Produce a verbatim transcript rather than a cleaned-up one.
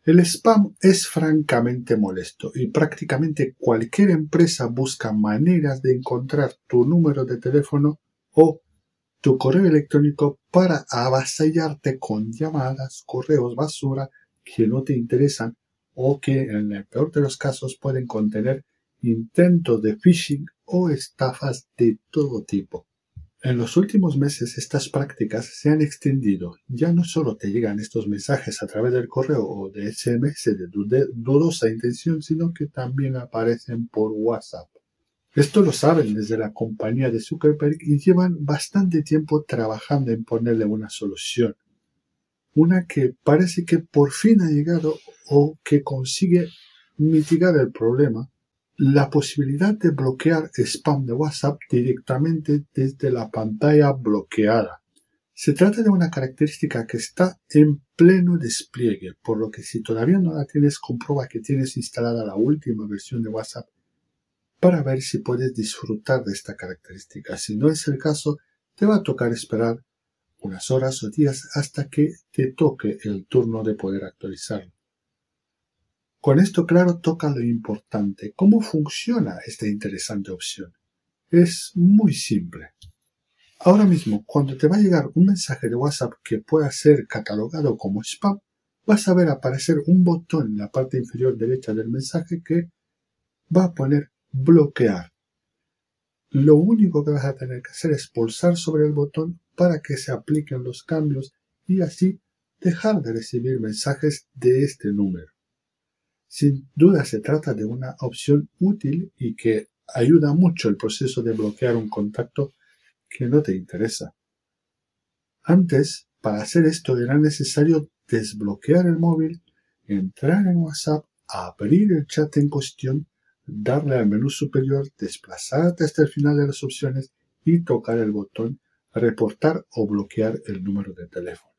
El spam es francamente molesto y prácticamente cualquier empresa busca maneras de encontrar tu número de teléfono o tu correo electrónico para avasallarte con llamadas, correos basura que no te interesan o que en el peor de los casos pueden contener intentos de phishing o estafas de todo tipo. En los últimos meses estas prácticas se han extendido. Ya no solo te llegan estos mensajes a través del correo o de S M S de dudosa intención, sino que también aparecen por WhatsApp. Esto lo saben desde la compañía de Zuckerberg y llevan bastante tiempo trabajando en ponerle una solución. Una que parece que por fin ha llegado o que consigue mitigar el problema. La posibilidad de bloquear spam de WhatsApp directamente desde la pantalla bloqueada. Se trata de una característica que está en pleno despliegue, por lo que si todavía no la tienes, comprueba que tienes instalada la última versión de WhatsApp para ver si puedes disfrutar de esta característica. Si no es el caso, te va a tocar esperar unas horas o días hasta que te toque el turno de poder actualizarlo. Con esto claro toca lo importante. ¿Cómo funciona esta interesante opción? Es muy simple. Ahora mismo, cuando te va a llegar un mensaje de WhatsApp que pueda ser catalogado como spam, vas a ver aparecer un botón en la parte inferior derecha del mensaje que va a poner bloquear. Lo único que vas a tener que hacer es pulsar sobre el botón para que se apliquen los cambios y así dejar de recibir mensajes de este número. Sin duda se trata de una opción útil y que ayuda mucho el proceso de bloquear un contacto que no te interesa. Antes, para hacer esto era necesario desbloquear el móvil, entrar en WhatsApp, abrir el chat en cuestión, darle al menú superior, desplazarte hasta el final de las opciones y tocar el botón reportar o bloquear el número de teléfono.